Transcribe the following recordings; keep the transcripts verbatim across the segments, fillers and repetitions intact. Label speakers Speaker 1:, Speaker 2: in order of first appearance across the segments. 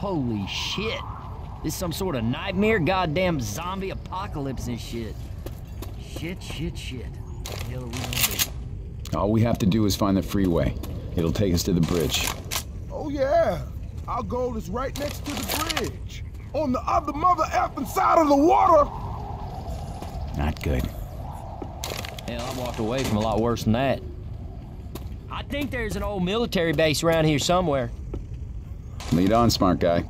Speaker 1: Holy shit. This is some sort of nightmare, goddamn zombie apocalypse and shit. Shit, shit, shit. What the hell are we gonna do?
Speaker 2: All we have to do is find the freeway. It'll take us to the bridge.
Speaker 3: Oh yeah, our goal is right next to the bridge. On the other mother effing side of the water!
Speaker 2: Not good.
Speaker 1: Hell, I walked away from a lot worse than that. I think there's an old military base around here somewhere.
Speaker 2: Lead on, smart guy.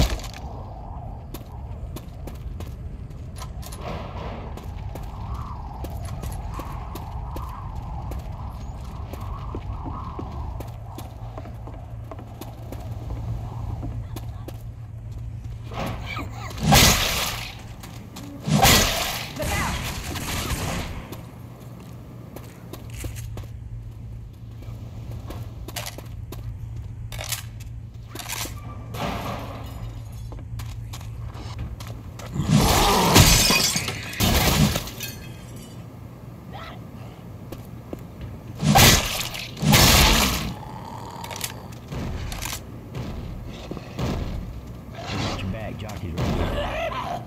Speaker 1: Jockey's right.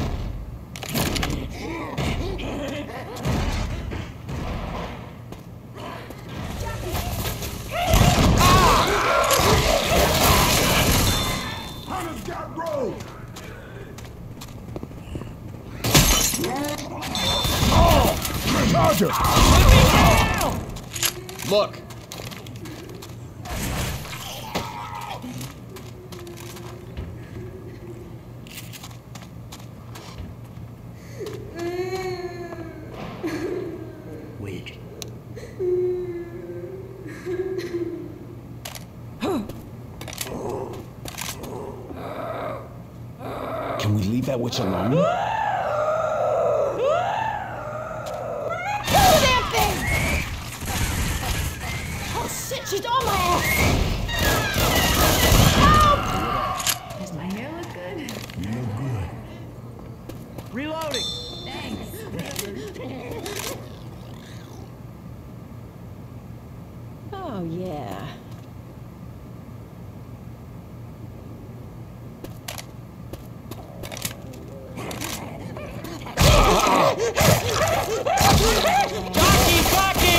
Speaker 3: Hunter's got road! Oh! Charger!
Speaker 2: Look!
Speaker 1: Wedge.
Speaker 2: Can we leave that witch alone?
Speaker 4: Oh shit, she's on my ass! Help! Does my hair look good?
Speaker 3: You look good.
Speaker 1: Reloading!
Speaker 4: Thanks. Oh yeah.
Speaker 1: Jockey, jockey!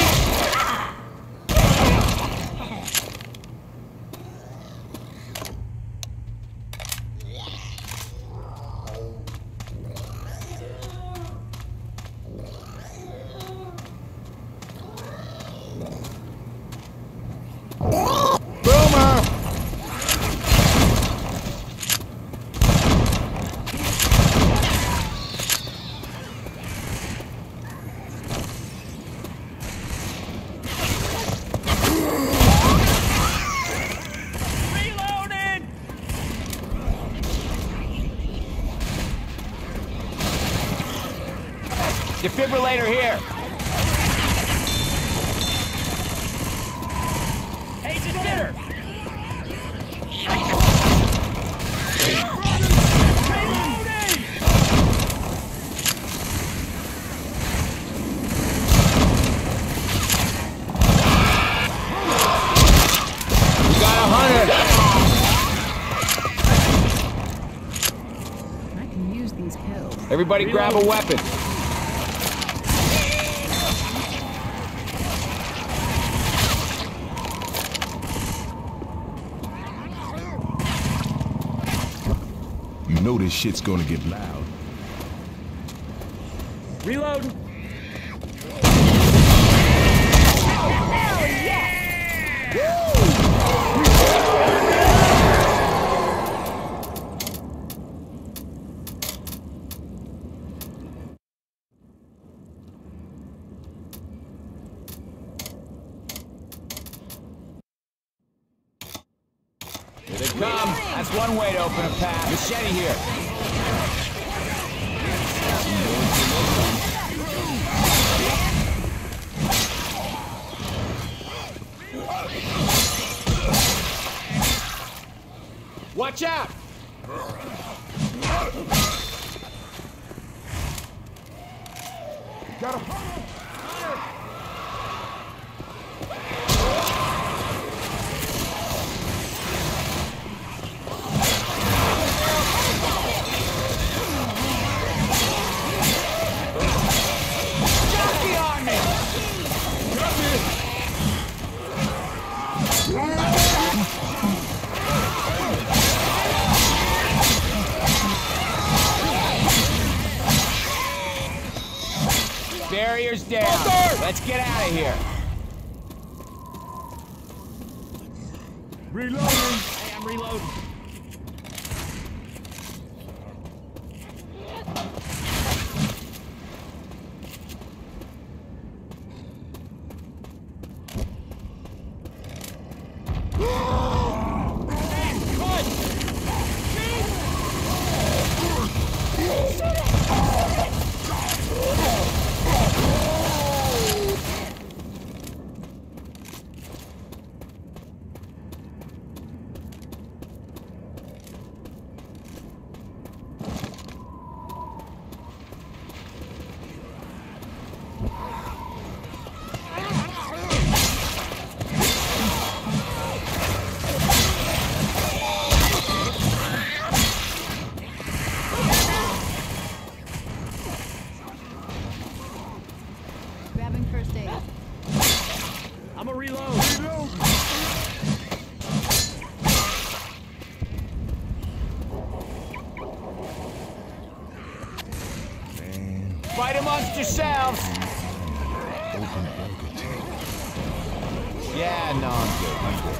Speaker 1: Defibrillator here. Hey, consider. We got a hunter.
Speaker 4: I can use these pills.
Speaker 2: Everybody grab a weapon.
Speaker 3: You know this shit's gonna get loud.
Speaker 1: Reload.
Speaker 4: Hell yes!
Speaker 2: Here they come. That's one way to open a path. Machete here. Watch out!
Speaker 3: Got a hunter!
Speaker 2: Let's get out of here.
Speaker 3: Reloading.
Speaker 1: Hey, I'm reloading.
Speaker 4: Grabbing first aid.
Speaker 1: I'm a reload.
Speaker 3: Reload. Man,
Speaker 2: Fight amongst yourselves.
Speaker 3: open burger tank.
Speaker 2: Yeah, no, I'm good. I'm good.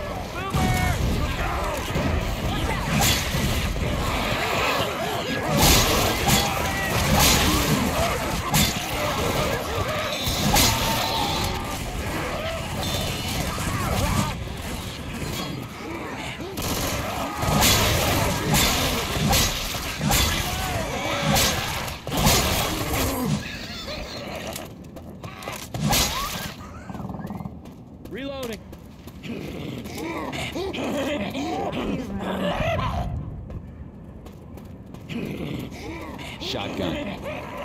Speaker 1: Reloading.
Speaker 2: Shotgun.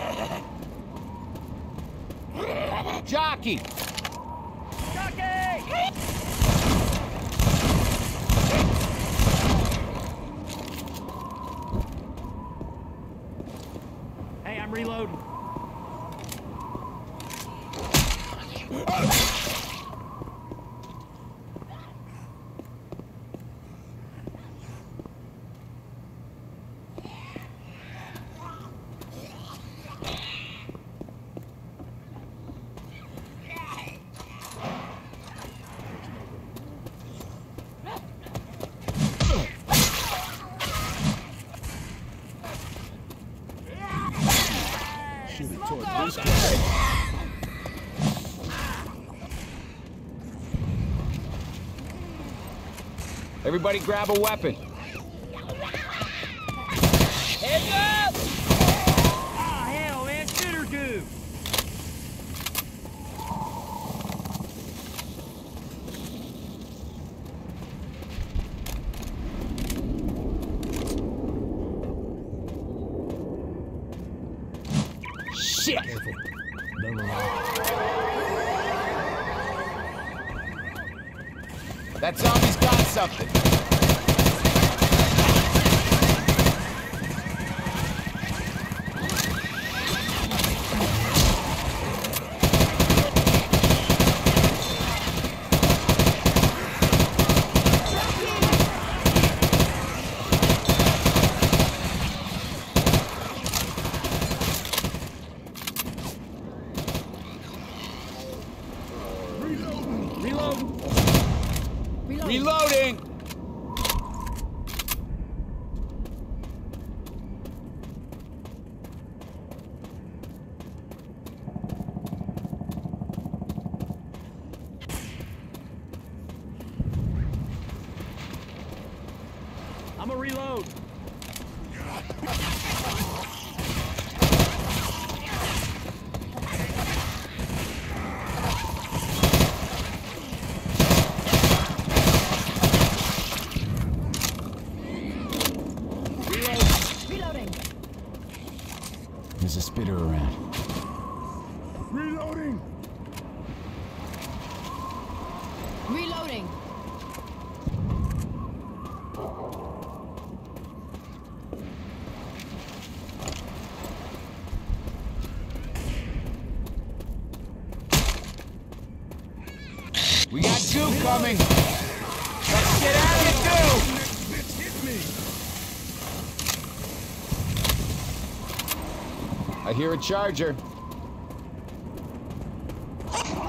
Speaker 2: Jockey!
Speaker 1: Hey, I'm reloading.
Speaker 3: Shoot it toward this way.
Speaker 2: Everybody grab a weapon.
Speaker 1: Heads up! Ah, hell, man, shoot or do.
Speaker 2: Shit! That zombie's got something.
Speaker 1: Reload.
Speaker 2: Reloading!
Speaker 1: I'm a reload.
Speaker 4: Reloading.
Speaker 1: There's a spitter around.
Speaker 3: Reloading.
Speaker 4: Reloading.
Speaker 2: We got goo coming! Let's get out of the goo!
Speaker 3: Bitch hit me.
Speaker 2: I hear a charger.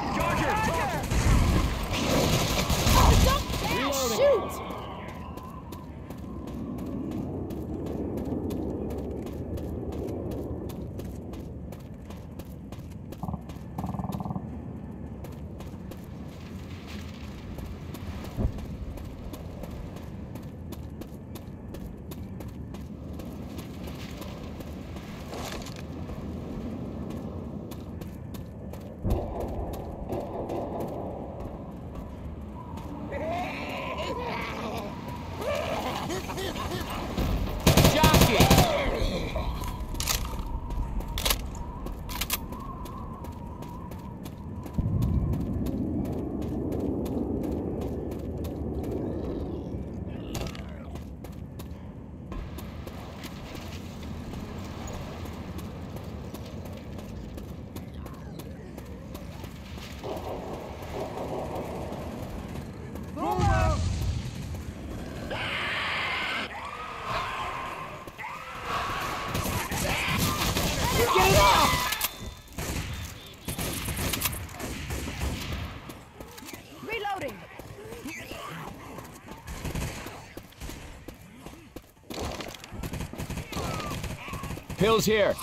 Speaker 2: Pills here.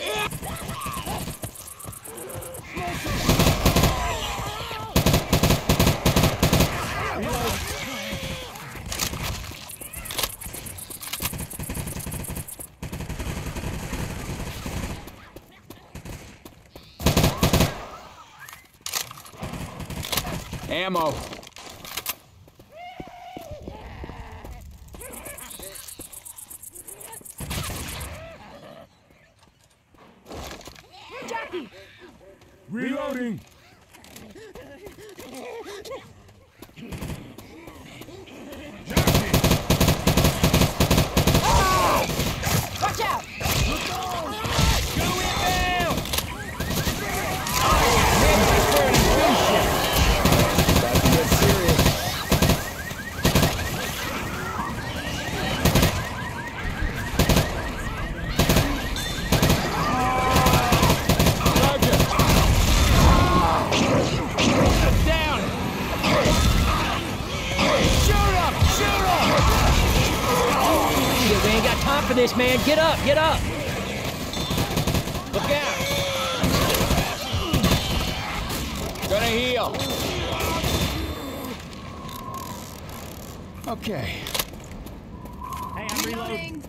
Speaker 2: Ammo.
Speaker 3: Reloading.
Speaker 4: Watch out!
Speaker 1: For this, man. Get up, get up.
Speaker 2: Look out. Gonna heal. Okay.
Speaker 1: Hey, I'm reloading.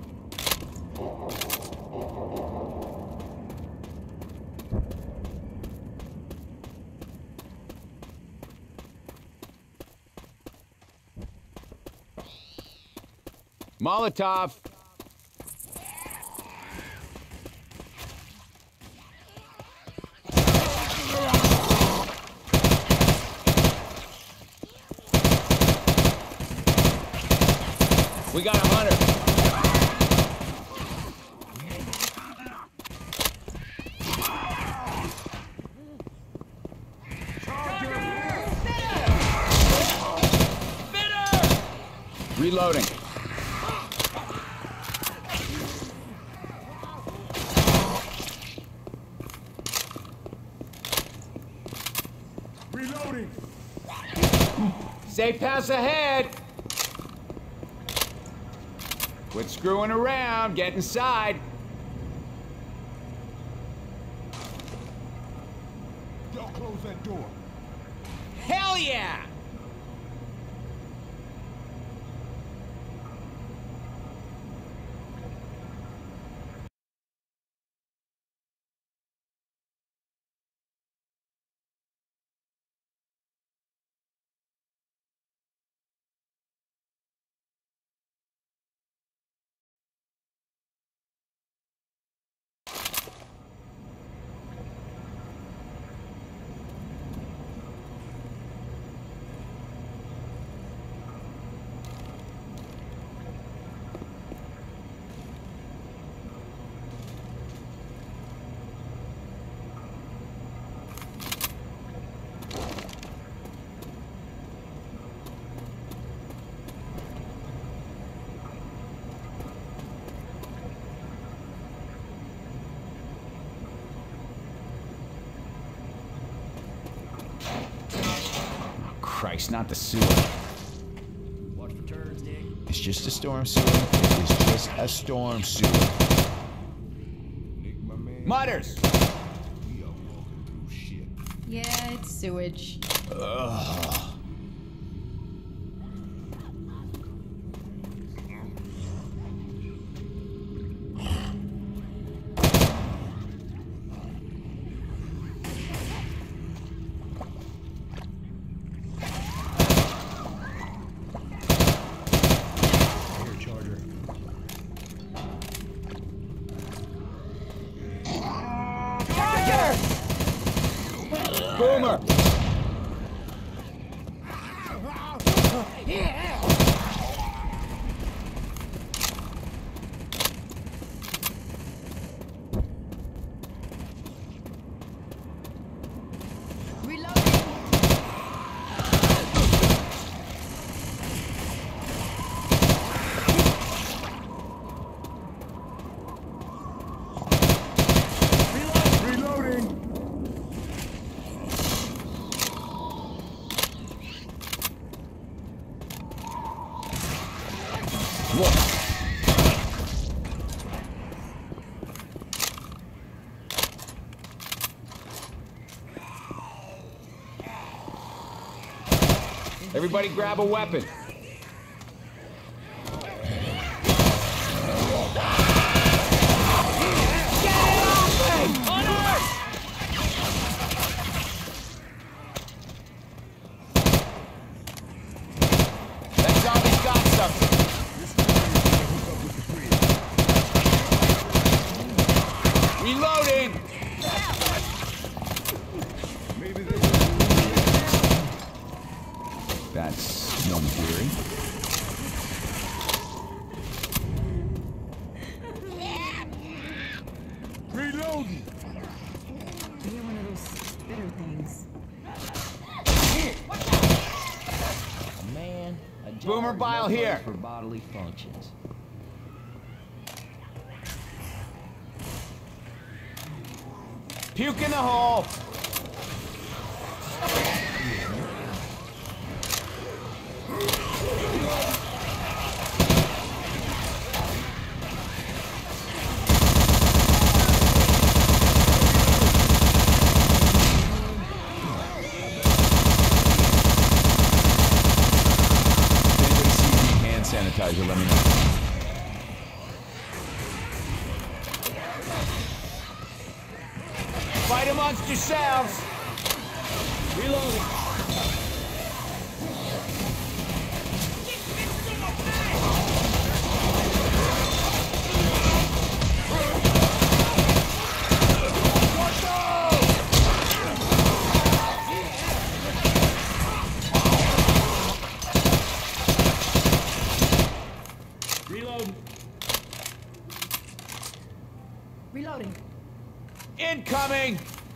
Speaker 2: Molotov. We got a hunter. Reloading.
Speaker 3: Reloading.
Speaker 2: Safe pass ahead. Quit screwing around. Get inside.
Speaker 3: Y'all close that door.
Speaker 2: Hell yeah! Christ, not the sewer.
Speaker 1: Watch for turns, Dick.
Speaker 5: It's just a storm sewer. It is just a storm sewer.
Speaker 3: Nick, my man.
Speaker 2: Mutters!
Speaker 3: We are walking through shit.
Speaker 4: Yeah, it's sewage.
Speaker 5: Ugh.
Speaker 2: Boomer! Everybody grab a weapon. Reloading! That's no theory.
Speaker 3: Reloading!
Speaker 4: You're one of those spitter things.
Speaker 1: Man, a jar
Speaker 2: Boomer
Speaker 1: is
Speaker 2: bile
Speaker 1: no
Speaker 2: here.
Speaker 1: place for bodily functions.
Speaker 2: Puke in the hole! Sanitizer, let me know. Fight amongst yourselves! Reloading. Reload.
Speaker 4: Reloading.
Speaker 2: Incoming!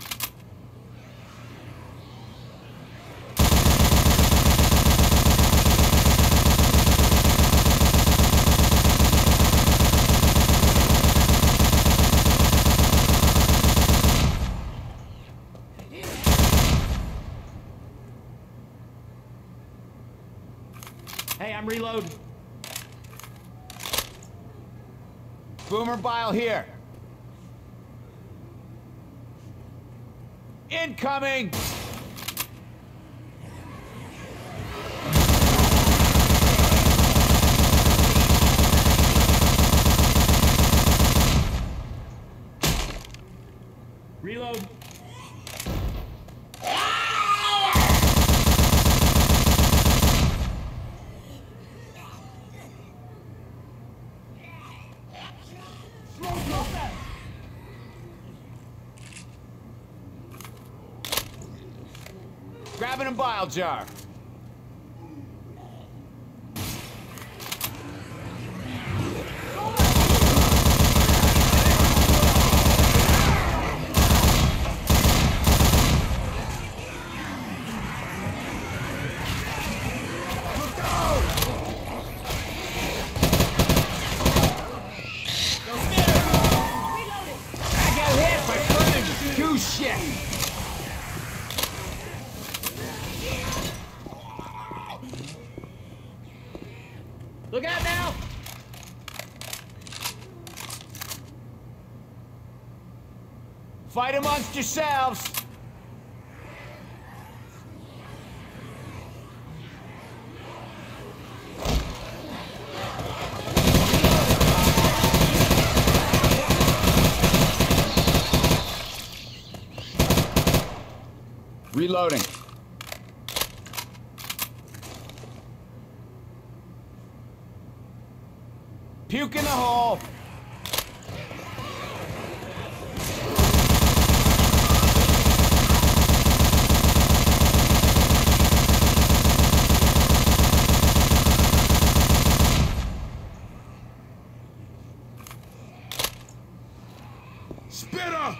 Speaker 1: Hey, I'm reloading.
Speaker 2: Boomer bile here. Incoming!
Speaker 1: Reload.
Speaker 2: Grabbing a bile jar. I got hit by burning two shit.
Speaker 1: Look out now!
Speaker 2: Fight amongst yourselves. Reloading. Puke in the hole.
Speaker 3: Spitter!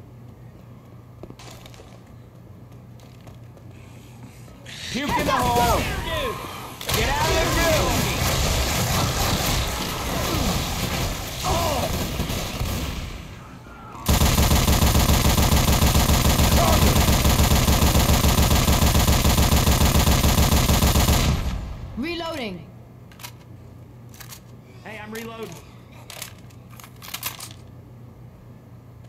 Speaker 2: Puke in the hole. Get out of there, dude.
Speaker 4: Reloading.
Speaker 1: Hey, I'm reloading.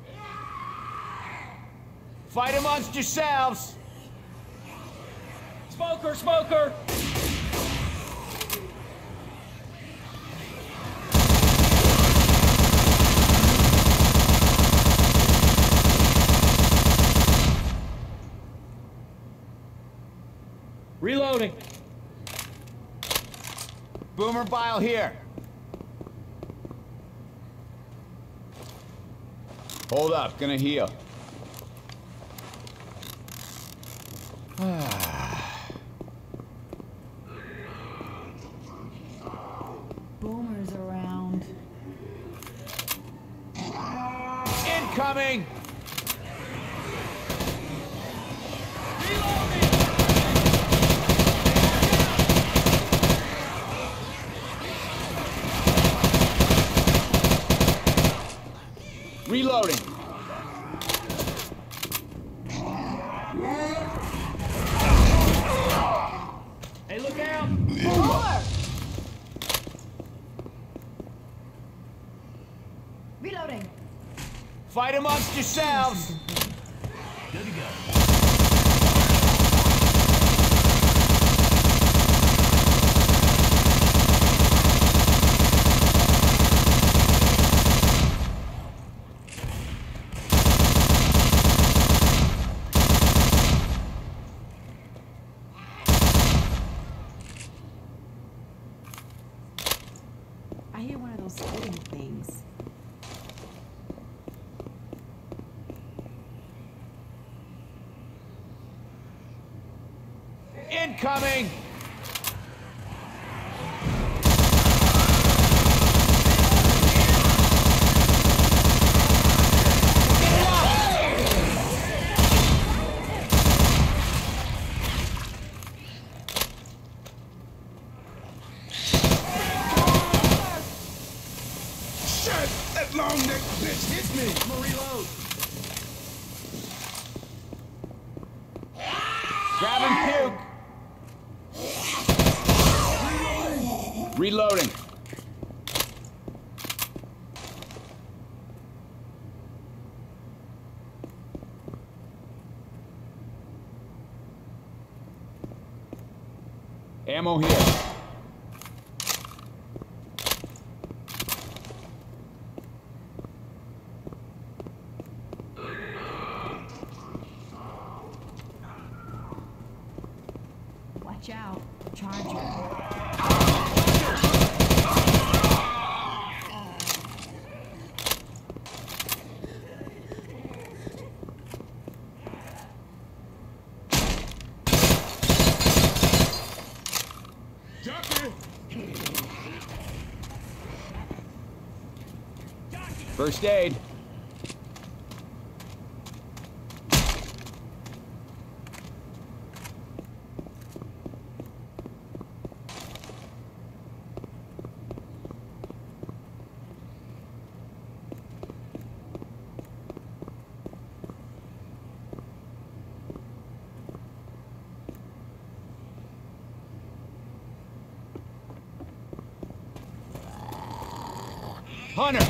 Speaker 2: Fight amongst yourselves. Smoker, smoker! Reloading.
Speaker 5: Boomer bile here. Hold up, gonna heal.
Speaker 4: Boomer's around.
Speaker 5: Incoming! Reloading.
Speaker 2: Hey, look out!
Speaker 4: Boomer! Reloading.
Speaker 5: Fight amongst yourselves.
Speaker 1: Good to go.
Speaker 4: I hear one of those spitting things.
Speaker 5: Incoming!
Speaker 3: Shit! That long-necked bitch hit me!
Speaker 2: I'm gonna reload.
Speaker 5: Grab and puke. Reloading. Ammo here.
Speaker 4: Watch out. Charger.
Speaker 3: Ducky!
Speaker 5: First aid. Hunter!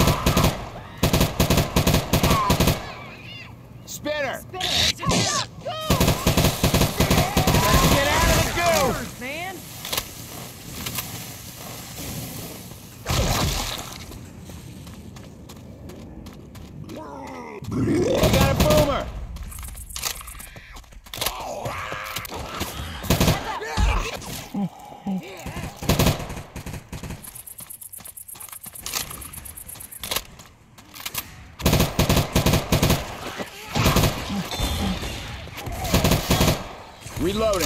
Speaker 5: Spinner!
Speaker 4: Spinner!
Speaker 5: Get out of the goo!
Speaker 4: Man!
Speaker 5: I got a boomer! Reloading.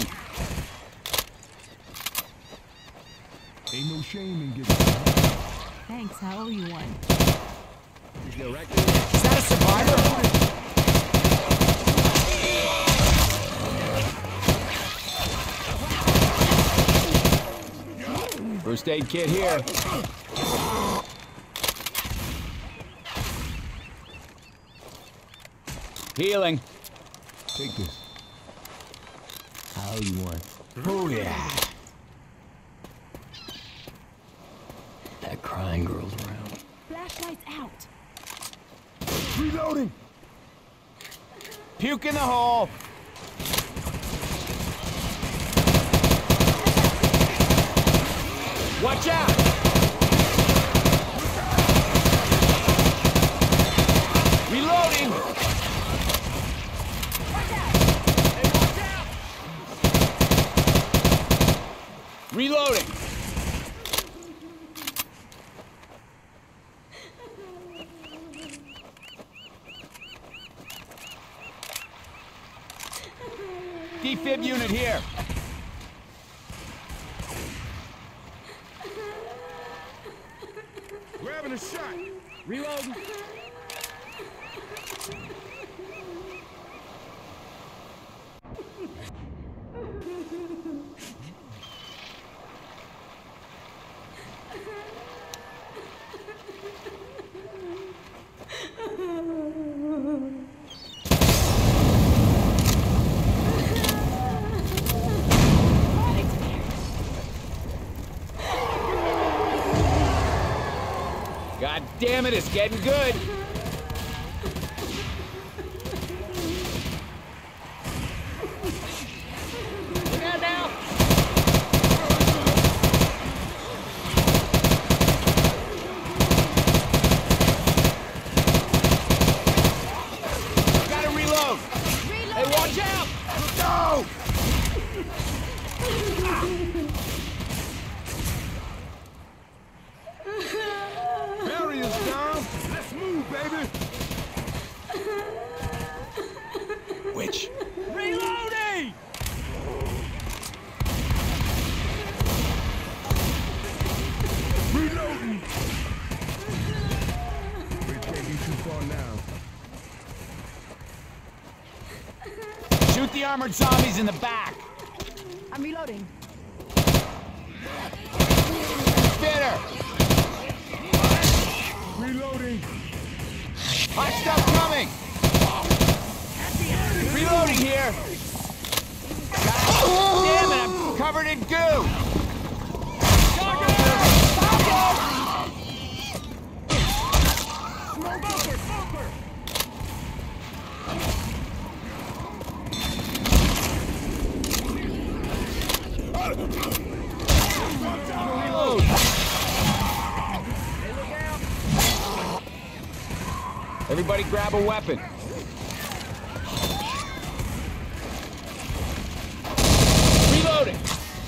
Speaker 3: Ain't no shame in getting
Speaker 4: Thanks, I owe you one.
Speaker 1: Just go right through there.
Speaker 5: Is that a survivor? First aid kit here. Healing.
Speaker 3: Take this.
Speaker 1: I owe you one.
Speaker 5: Oh yeah.
Speaker 1: That crying girl's around.
Speaker 4: Flashlights out.
Speaker 3: Reloading!
Speaker 5: Puke in the hole.
Speaker 2: Reloading. Defib unit here.
Speaker 3: Grabbing a shot.
Speaker 1: Reloading.
Speaker 2: God damn it, it's getting good.
Speaker 1: Look out now.
Speaker 2: Gotta reload. Hey, watch out!
Speaker 3: Go! Barrier's down. Let's move, baby.
Speaker 2: Which?
Speaker 1: Reloading!
Speaker 3: Reloading. We can't be too far now.
Speaker 2: Shoot the armored zombies in the back.
Speaker 4: I'm reloading.
Speaker 2: Fitter.
Speaker 3: Reloading.
Speaker 2: Hot stuff coming. Reloading here. God damn it, I'm covered in goo. Reload. Everybody grab a weapon. Reloading.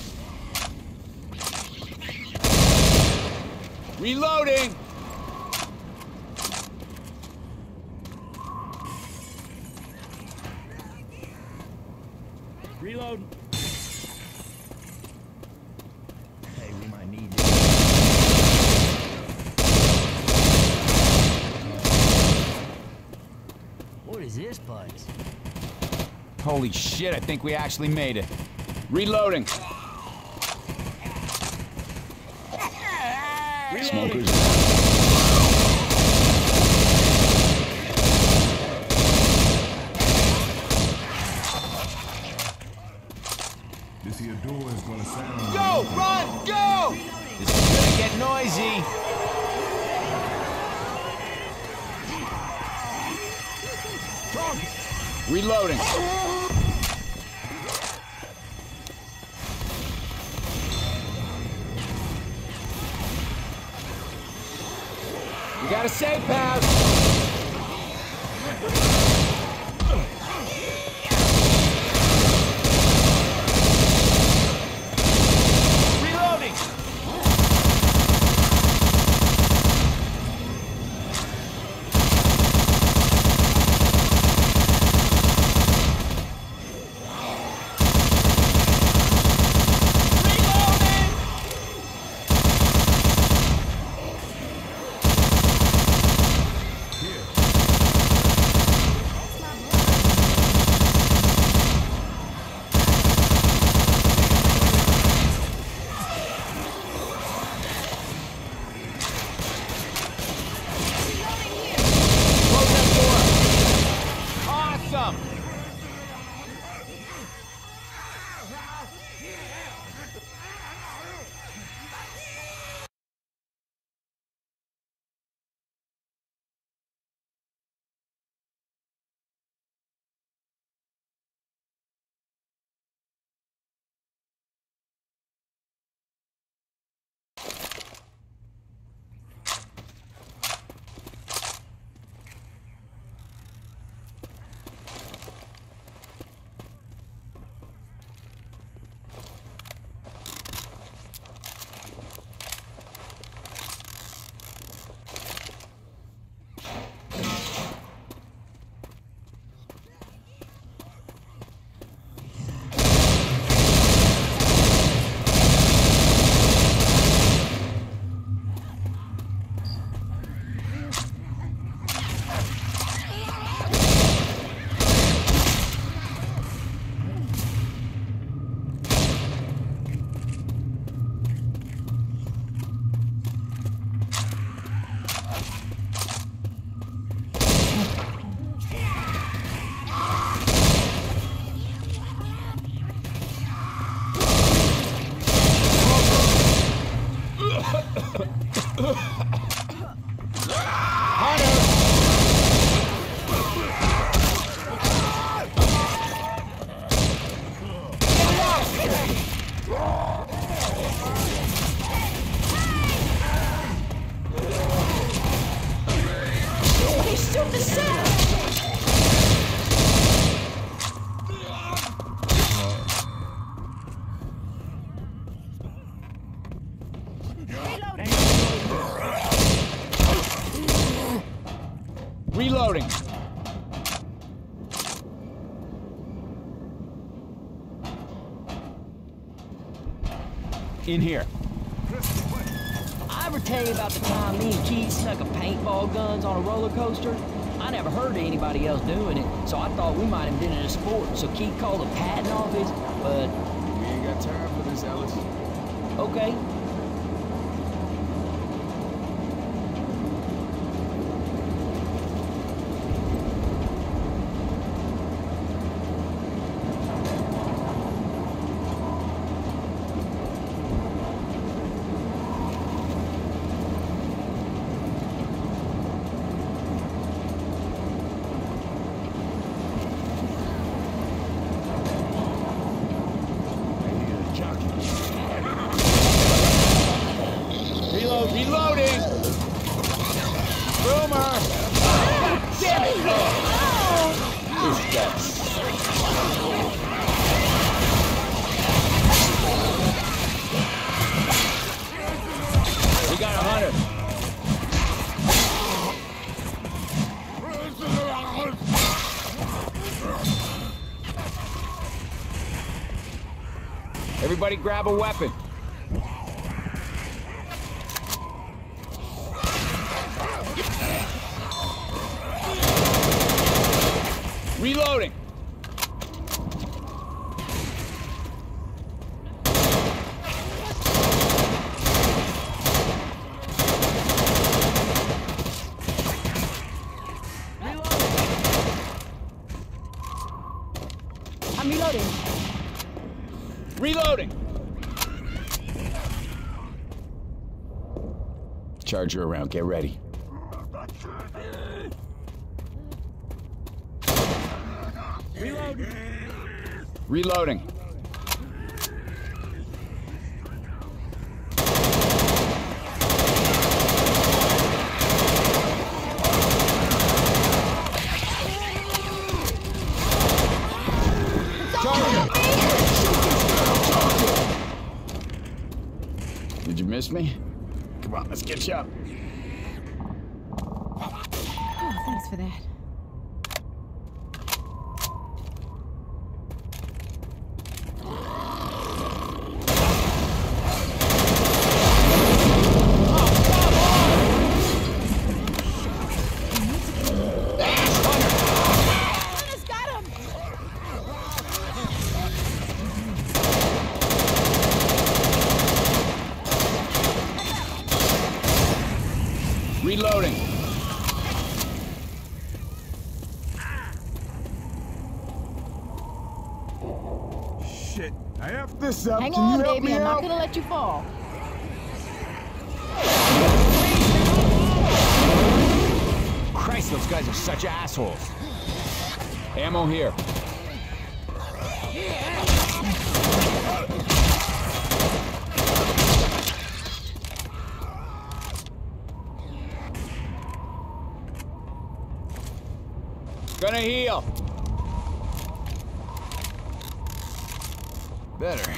Speaker 2: Reloading.
Speaker 1: Reload. Hey, we might need this. What is this place?
Speaker 2: Holy shit, I think we actually made it. Reloading.
Speaker 1: Reloading.
Speaker 3: This here door is gonna sound.
Speaker 2: Go! Run! Go! This is gonna get noisy. Reloading. We got a safe house. Reloading. Reloading. In here.
Speaker 1: I ever tell you about the time me and Keith snuck a paintball guns on a roller coaster? I never heard of anybody else doing it, so I thought we might have been in a sport. So Keith called the patent office, but...
Speaker 3: We ain't got time for this, Ellis.
Speaker 1: Okay.
Speaker 2: Reloading! Boomer! Damn it! This guy. We got a hunter. Everybody grab a weapon. Reloading!
Speaker 1: I'm reloading.
Speaker 2: Reloading! Charger around, get ready.
Speaker 1: Reloading.
Speaker 2: Reloading. Did you miss me? Come on, let's get you up.
Speaker 4: Oh, thanks for that.
Speaker 2: Reloading.
Speaker 3: Shit. I have this up.
Speaker 4: Hang
Speaker 3: Can
Speaker 4: on,
Speaker 3: you help
Speaker 4: baby.
Speaker 3: me
Speaker 4: I'm not
Speaker 3: out?
Speaker 4: gonna let you fall.
Speaker 2: Christ, those guys are such assholes. Ammo here. Gonna heal. Better.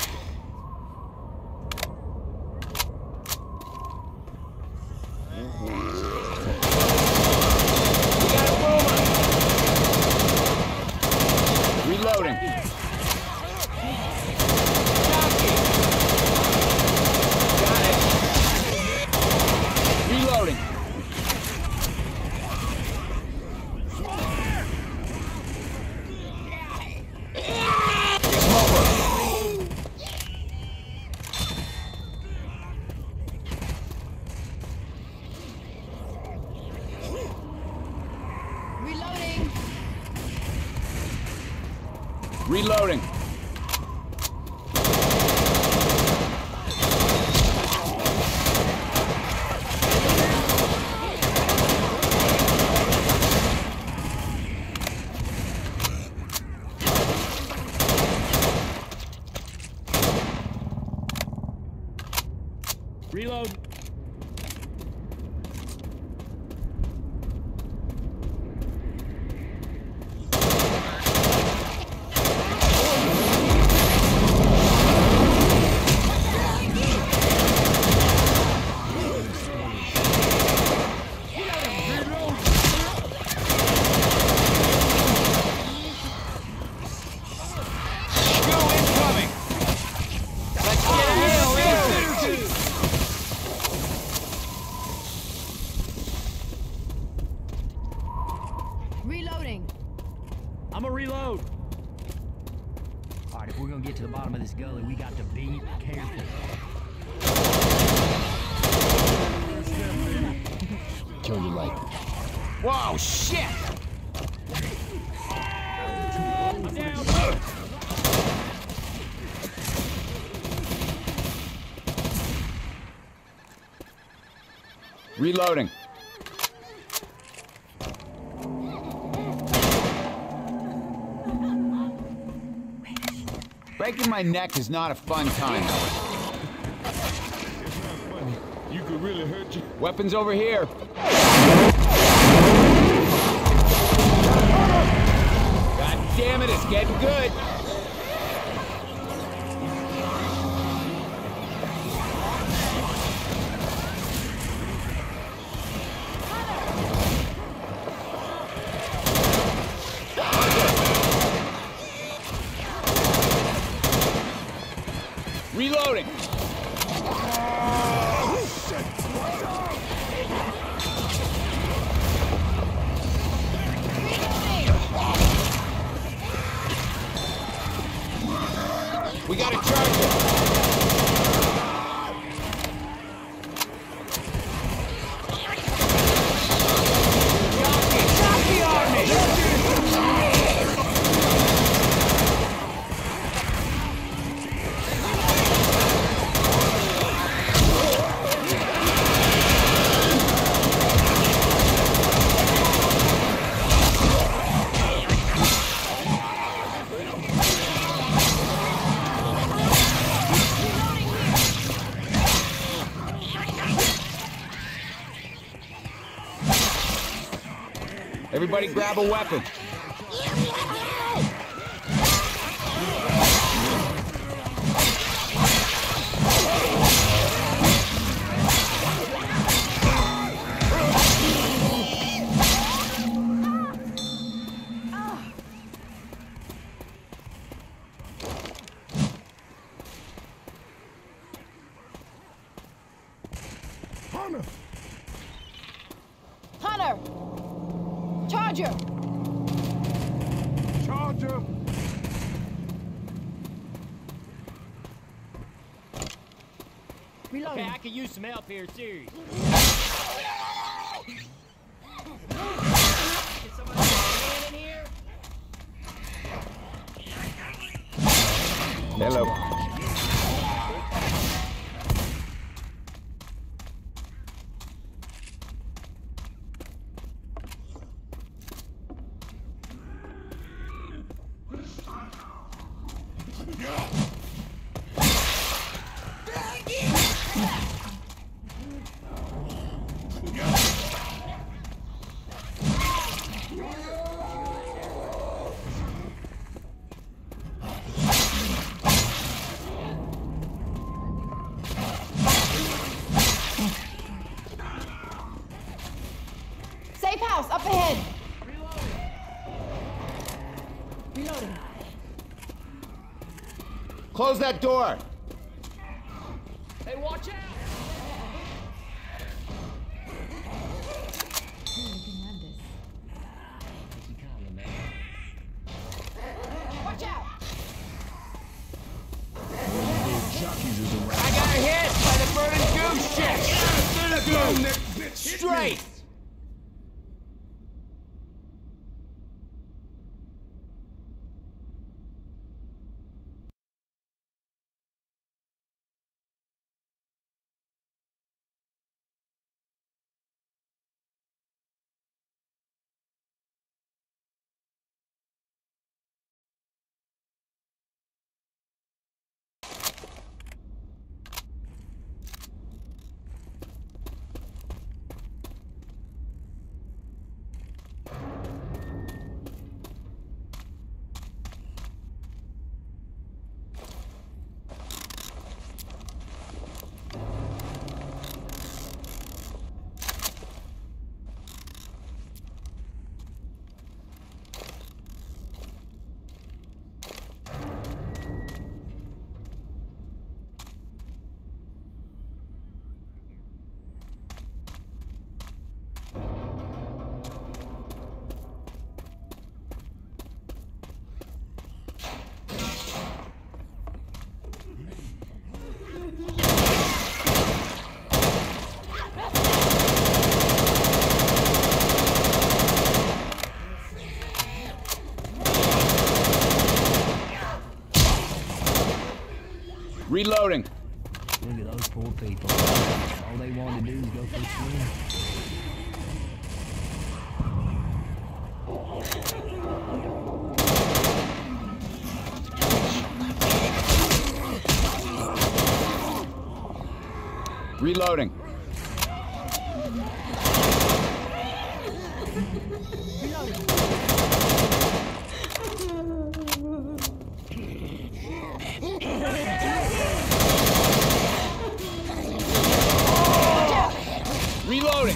Speaker 2: Reloading. Got it. Reloading.
Speaker 4: Reloading.
Speaker 2: Reloading. Reload.
Speaker 4: Reloading.
Speaker 2: I'm a reload.
Speaker 1: All right, if we're gonna get to the bottom of this gully, we got to be careful.
Speaker 5: Kill your leg.
Speaker 2: Whoa, shit! I'm down.
Speaker 5: Reloading. Breaking my neck is not a fun time.
Speaker 3: You could really hurt you.
Speaker 5: Weapons over here. God damn it, it's getting good. Reloading. We got a charger. Jockey on me. Everybody grab a weapon.
Speaker 3: Hunter!
Speaker 4: Hunter! Charger!
Speaker 3: Charger!
Speaker 4: Reloading.
Speaker 1: Okay, I could use some help here, seriously. Can somebody get a hand in here?
Speaker 5: Hello.
Speaker 4: Safe house, up ahead! Reloading.
Speaker 5: Close that door.
Speaker 1: Hey, watch out!
Speaker 4: Watch out!
Speaker 2: I got hit by the burning goose shit.
Speaker 3: Go, next bitch! Hit me.
Speaker 2: Straight. Reloading.
Speaker 1: Look at those poor people. All they want to do is go for a swim.
Speaker 2: Reloading. Reloading.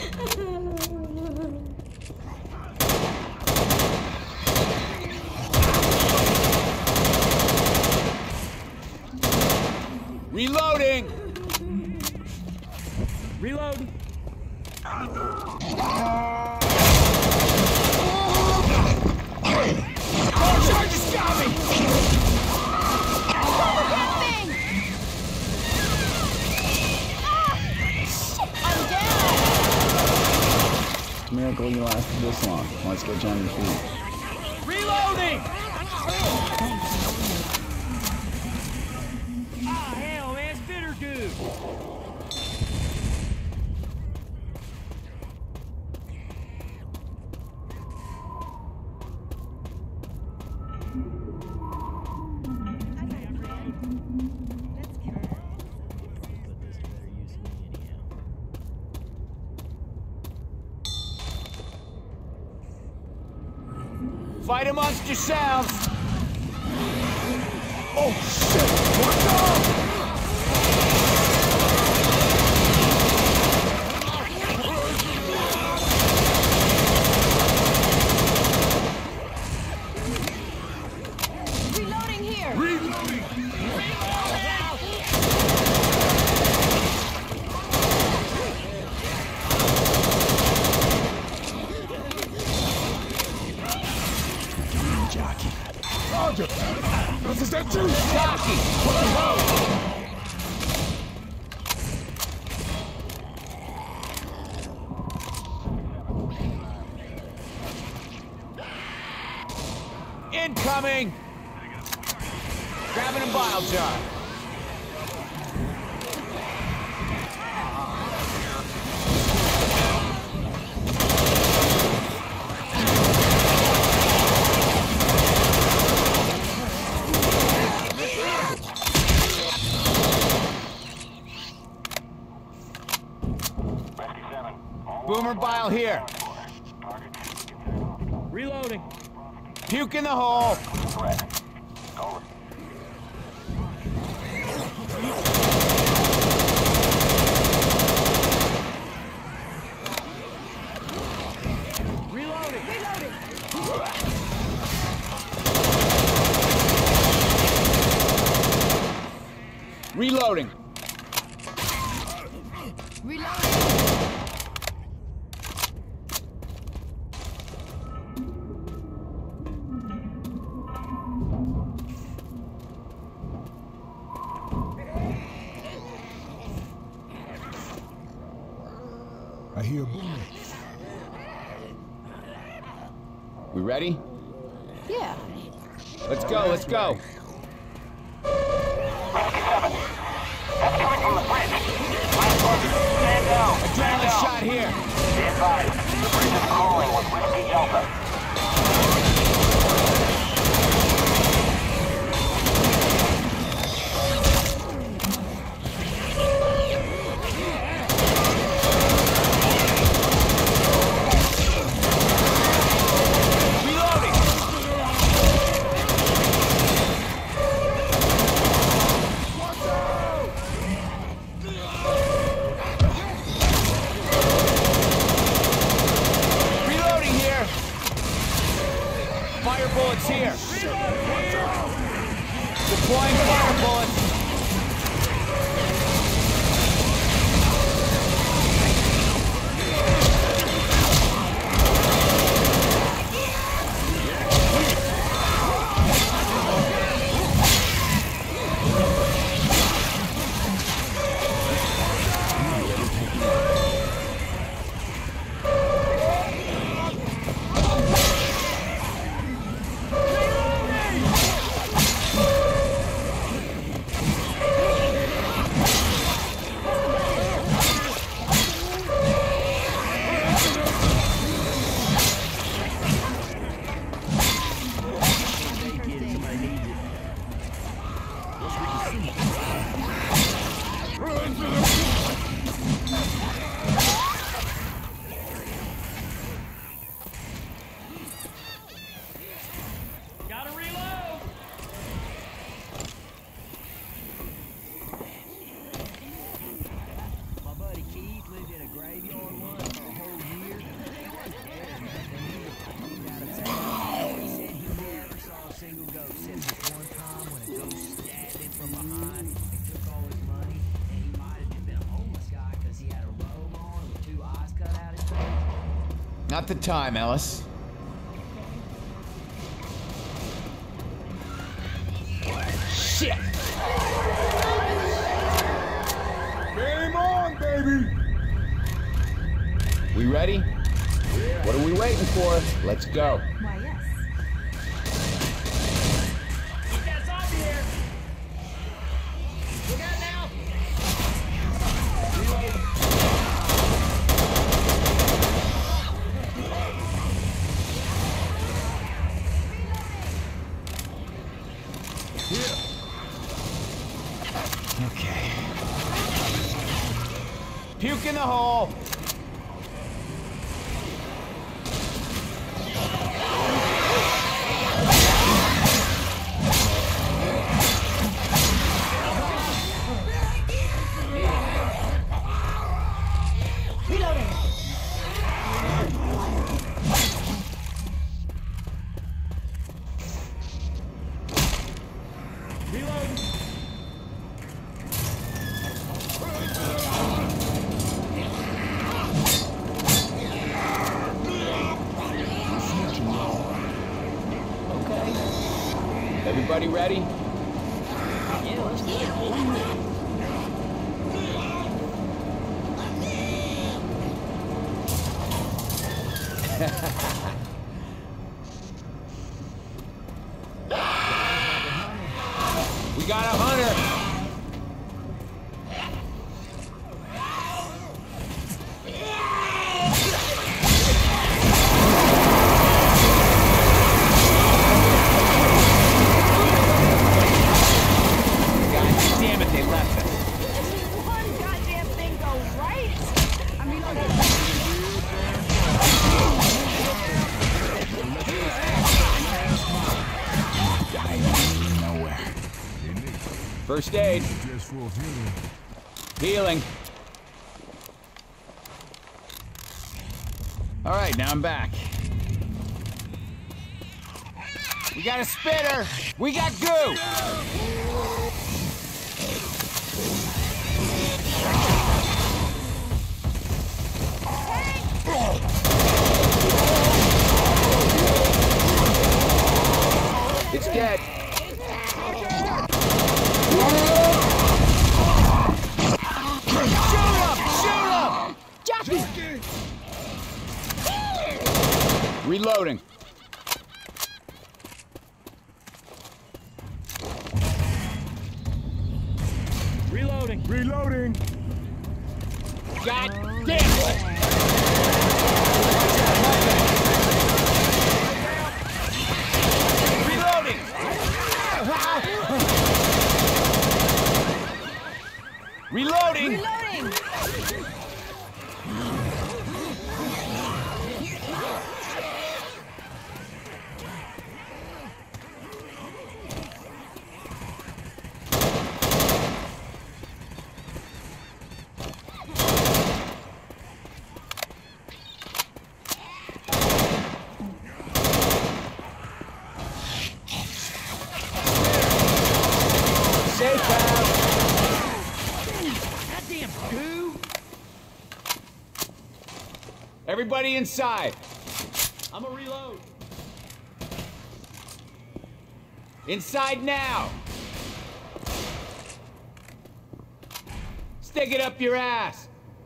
Speaker 2: Reloading.
Speaker 1: Reload.
Speaker 2: Oh, Charges got me.
Speaker 5: Miracle you lasted this long. Let's get you on your feet.
Speaker 2: Reloading.
Speaker 1: Ah, hell, man, spitter dude.
Speaker 2: Fight amongst yourselves.
Speaker 3: Oh, shit! Watch out!
Speaker 4: Reloading here.
Speaker 3: Reloading!
Speaker 5: Jockey.
Speaker 3: Roger! Is that you?
Speaker 2: Jockey. Incoming. Grabbing a bile jar. Boomer bile here.
Speaker 1: Reloading.
Speaker 2: Puke in the hole.
Speaker 1: Reloading. Reloading.
Speaker 2: Reloading.
Speaker 4: Reloading.
Speaker 3: I hear a boom.
Speaker 2: We ready?
Speaker 4: Yeah.
Speaker 2: Let's go, let's go. Adrenaline shot here. Not the time, Ellis. Shit!
Speaker 3: Game on, baby!
Speaker 2: We ready? What are we waiting for? Let's go.
Speaker 4: Why, yes.
Speaker 1: You got a zombie here! Look out now!
Speaker 2: Okay. Puke in the hole. Everybody ready?
Speaker 1: Yeah, let's do it.
Speaker 2: We got a hunter. First aid.
Speaker 3: Just for healing.
Speaker 2: Healing. All right, now I'm back. We got a spitter. We got goo. It's dead. Reloading.
Speaker 1: Reloading.
Speaker 3: Reloading.
Speaker 2: God damn it! Reloading. Reloading.
Speaker 4: Reloading!
Speaker 2: Everybody inside.
Speaker 1: I'm a reload.
Speaker 2: Inside now. Stick it up your ass.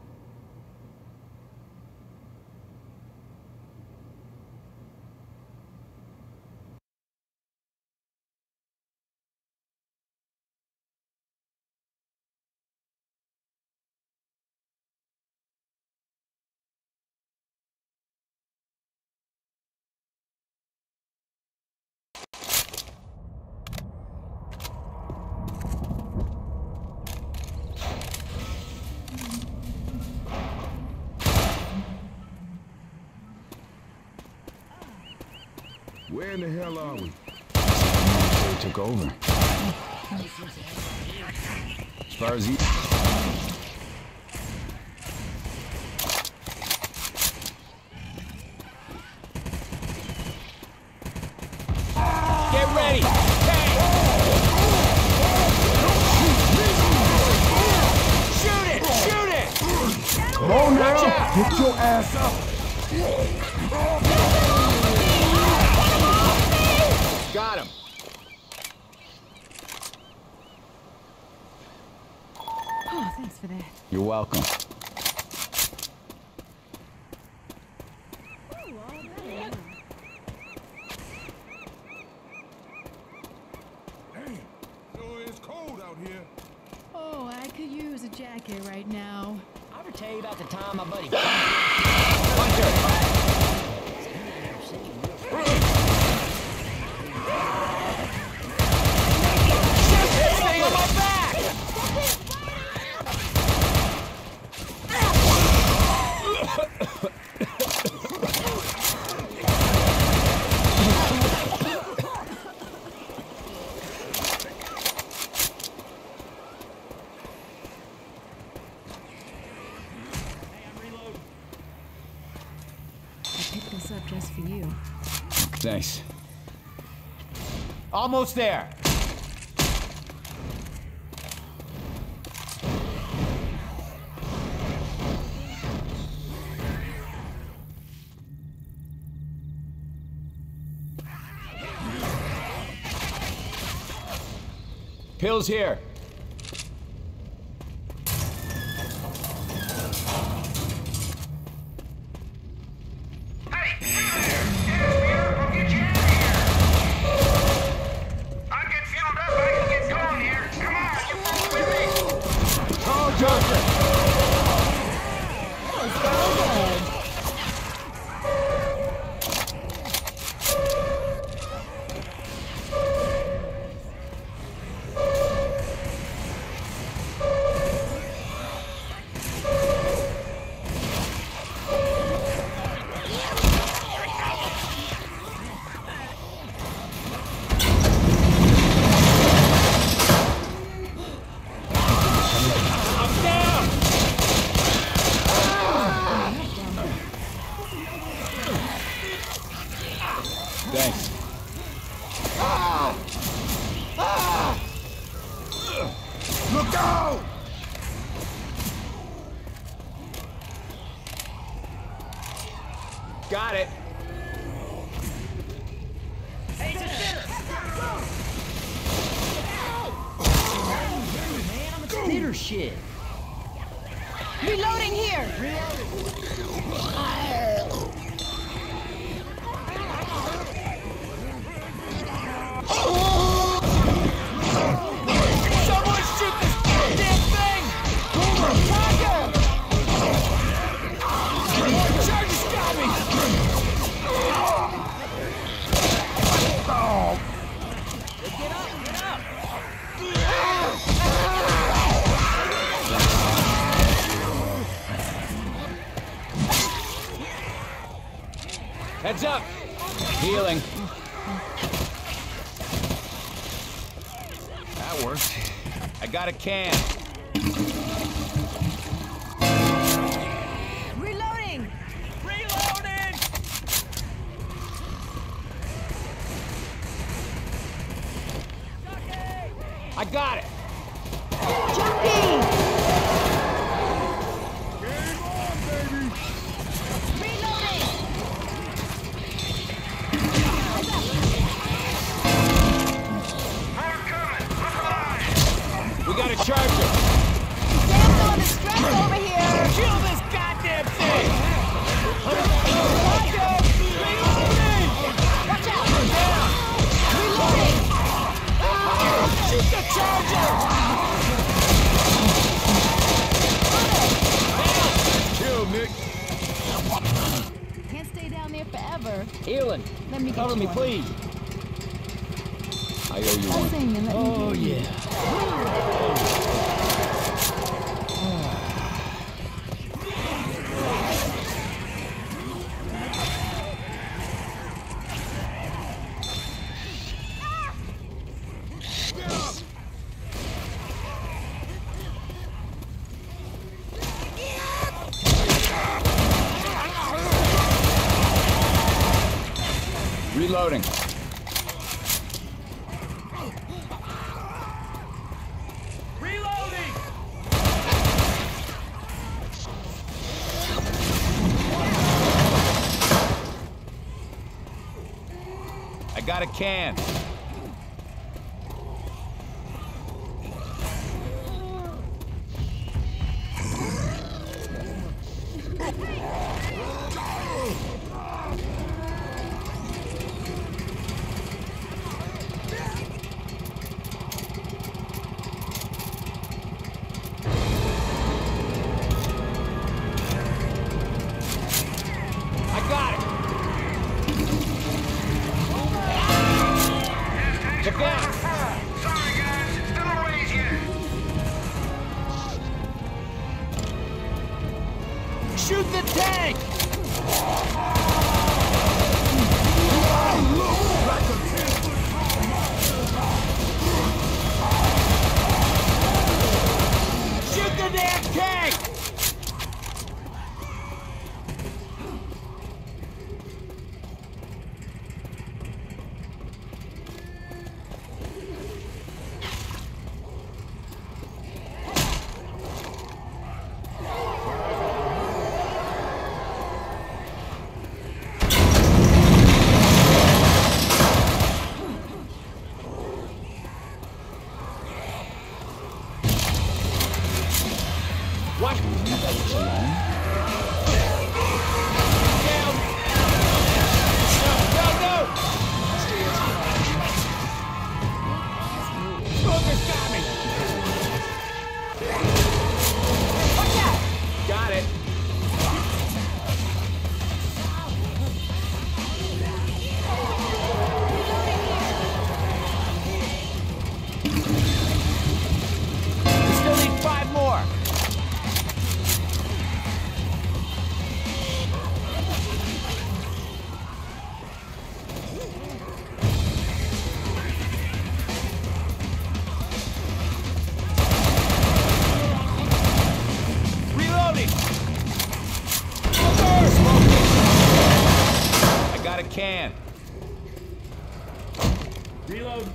Speaker 3: Where in the hell are we?
Speaker 5: They took over. As far as you...
Speaker 2: Get ready. Tank. Shoot it. Shoot it.
Speaker 3: Come on now.
Speaker 2: Watch out.
Speaker 3: Get your ass up.
Speaker 2: Got him.
Speaker 4: Oh, thanks for that.
Speaker 2: You're welcome.
Speaker 3: Sure is cold out here.
Speaker 4: Oh, I could use a jacket right now.
Speaker 1: I ever tell you about the time my buddy...
Speaker 2: Stay on my back!
Speaker 4: I picked this up just for you.
Speaker 2: Thanks. Almost there. Pills here. Thanks.
Speaker 3: Look out!
Speaker 2: Got it.
Speaker 1: Man, I'm a spitter shit.
Speaker 4: Reloading here!
Speaker 2: Someone shoot this goddamn thing! Charges got me!
Speaker 1: Get up, get up!
Speaker 2: Heads up! Healing. That worked. I got a can.
Speaker 4: Reloading!
Speaker 2: Reloading! I got it!
Speaker 4: Jumping!
Speaker 3: Game on, baby!
Speaker 4: Reloading!
Speaker 2: We got a charger!
Speaker 4: Sam's on the stress over here!
Speaker 2: Kill this goddamn thing!
Speaker 4: Roger!
Speaker 2: Reloading!
Speaker 4: Watch out! Reloading!
Speaker 2: Shoot the charger! Kill, Nick.
Speaker 4: Can't stay down there forever.
Speaker 1: Healing.
Speaker 4: Let me get
Speaker 1: Cover
Speaker 4: you
Speaker 1: me,
Speaker 4: one.
Speaker 1: please.
Speaker 2: I owe you
Speaker 4: I'll
Speaker 2: one.
Speaker 4: sing and let
Speaker 1: Oh,
Speaker 4: me hear you.
Speaker 1: yeah.
Speaker 2: Reloading.
Speaker 1: Reloading!
Speaker 2: got a can.
Speaker 1: Shoot the tank! Shoot the damn tank! What? Down! No, no, no! Booger's got me! Watch out! Got it. We still need five more. I got a can. Reload.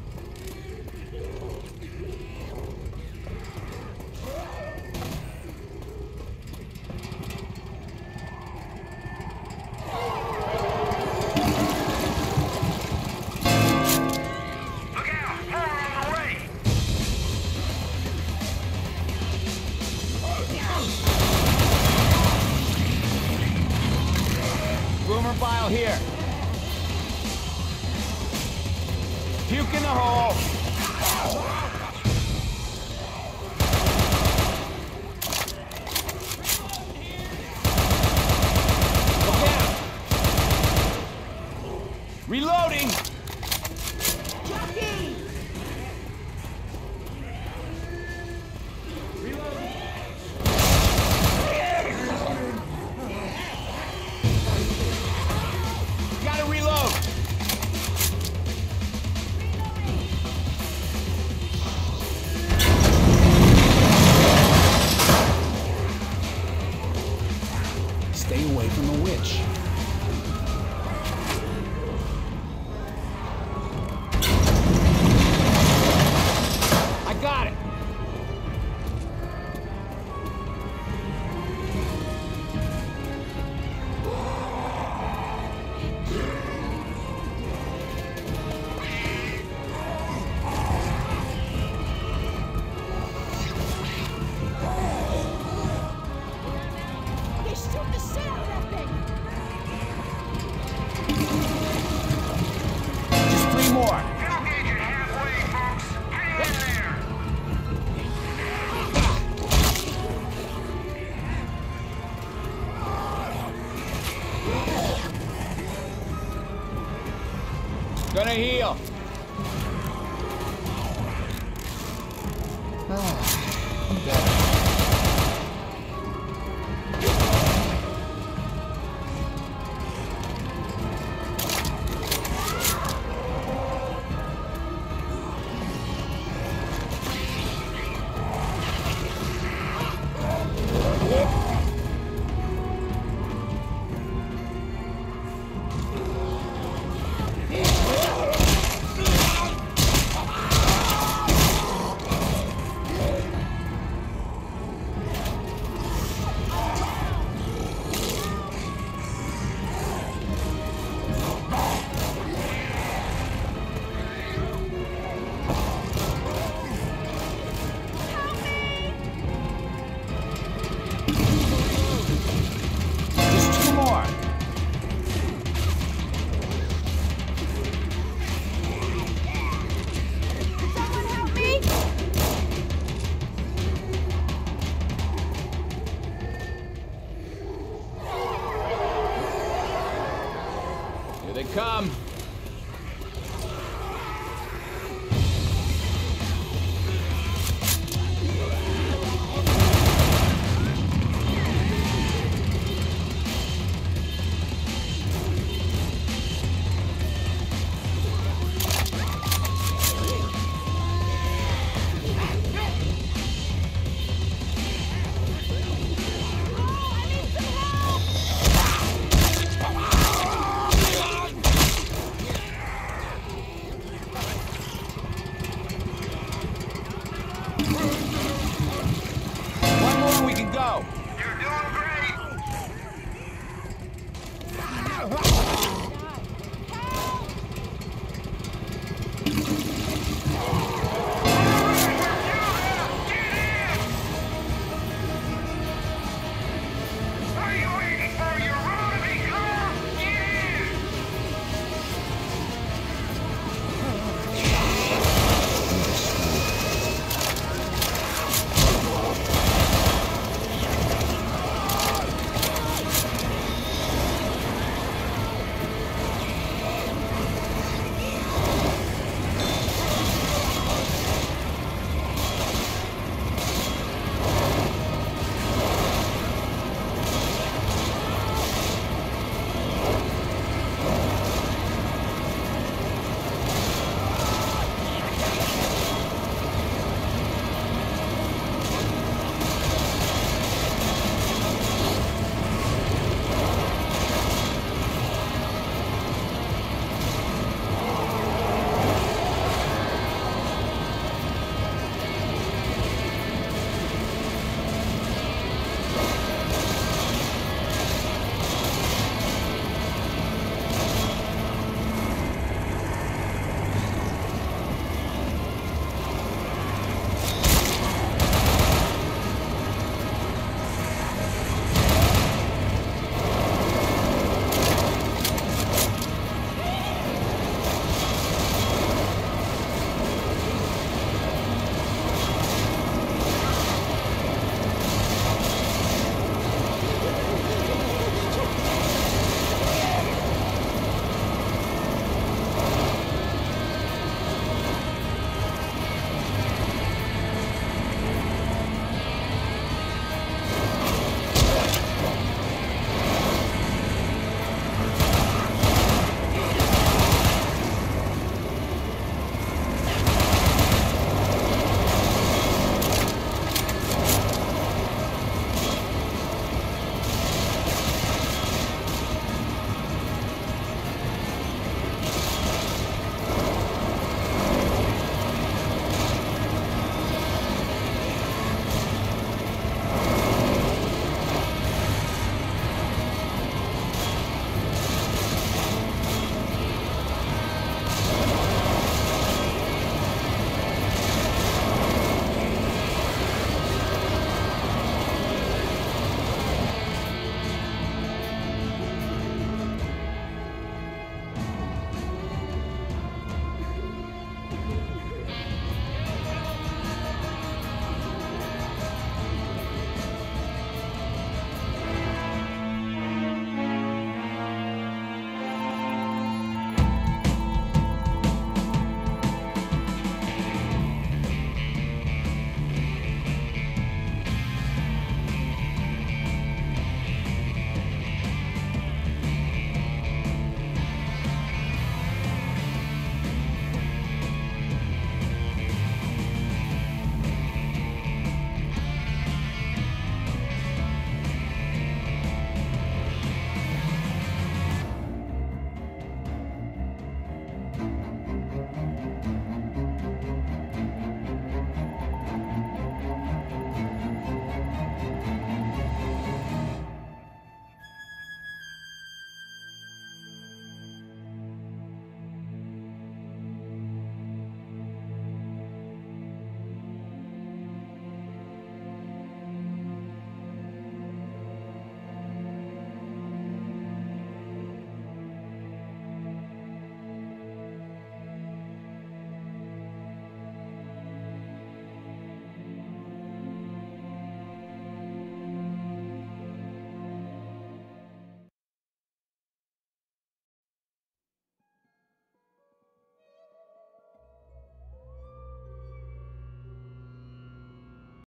Speaker 6: Look out! More on the way!
Speaker 2: Boomer bile here. Puke in the hole. Look out. Reloading.
Speaker 4: Jockey!
Speaker 2: Gotta reload.
Speaker 5: Stay away from the witch.
Speaker 2: I got it.
Speaker 4: They shoot the shit out of that thing!
Speaker 2: Just three more.
Speaker 6: Fuel gauge at halfway, folks. Hang in there!
Speaker 2: Gonna heal.
Speaker 5: I'm better.
Speaker 2: come.